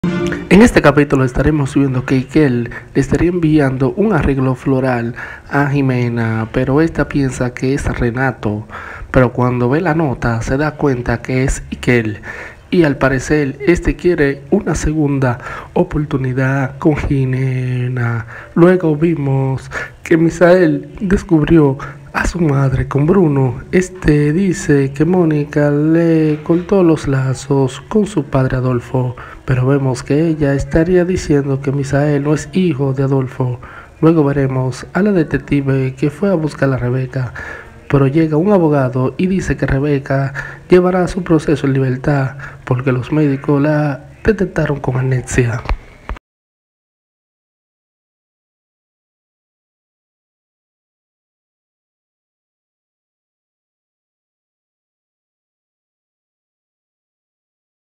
En este capítulo estaremos viendo que Ikel le estaría enviando un arreglo floral a Jimena, pero esta piensa que es Renato, pero cuando ve la nota se da cuenta que es Ikel. Y al parecer este quiere una segunda oportunidad con Jimena. Luego vimos que Misael descubrió a su madre con Bruno. Este dice que Mónica le cortó los lazos con su padre Adolfo, pero vemos que ella estaría diciendo que Misael no es hijo de Adolfo. Luego veremos a la detective que fue a buscar a Rebeca, pero llega un abogado y dice que Rebeca llevará su proceso en libertad porque los médicos la detectaron con amnesia.